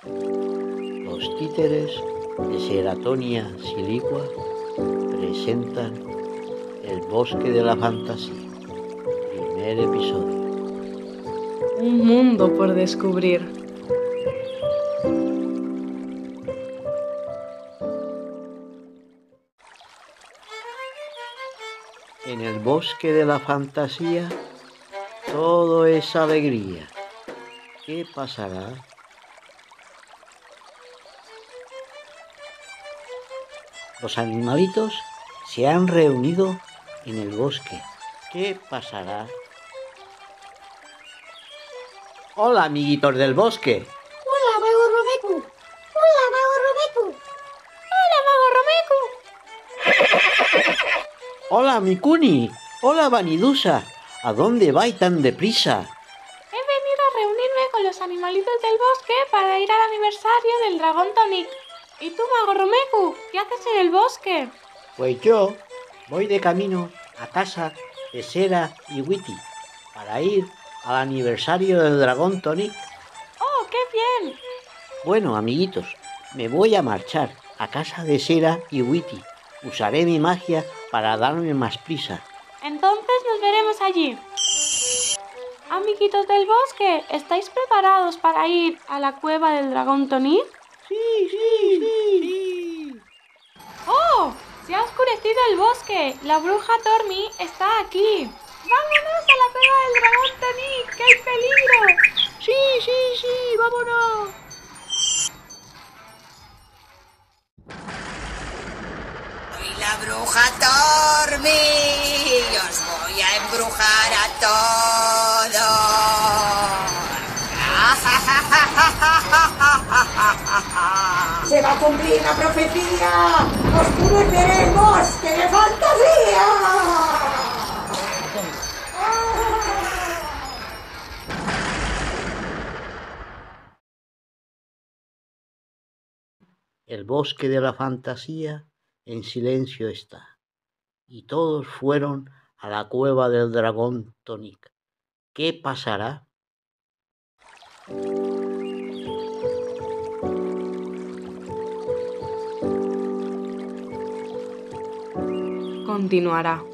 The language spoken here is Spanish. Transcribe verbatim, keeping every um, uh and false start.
Los títeres de Seratonia silicua presentan El bosque de la fantasía, primer episodio. Un mundo por descubrir. En el bosque de la fantasía todo es alegría. ¿Qué pasará? Los animalitos se han reunido en el bosque. ¿Qué pasará? Hola, amiguitos del bosque. Hola, Mago Romeku. Hola, Mago Romeku. Hola, Mago Romeku. Hola, Mikuni. Hola, Vanidusa. ¿A dónde vais tan deprisa? He venido a reunirme con los animalitos del bosque para ir al aniversario del dragón Tonic. ¿Y tú, Mago Romeku? ¿Qué haces en el bosque? Pues yo voy de camino a casa de Sera y Witty para ir al aniversario del dragón Tonic. ¡Oh, qué bien! Bueno, amiguitos, me voy a marchar a casa de Sera y Witty. Usaré mi magia para darme más prisa. Entonces nos veremos allí. Amiguitos del bosque, ¿estáis preparados para ir a la cueva del dragón Tonic? Sí, sí, sí, sí. ¡Oh! Se ha oscurecido el bosque. La bruja Tormi está aquí. ¡Vámonos a la cueva del dragón Tonic! ¡Que hay peligro! Sí, sí, sí, vámonos. Soy la bruja Tormi y os voy a embrujar a todos. Se va a cumplir la profecía. Oscureceré el bosque de fantasía. El bosque de la fantasía en silencio está, y todos fueron a la cueva del dragón Tonic. ¿Qué pasará? Continuará.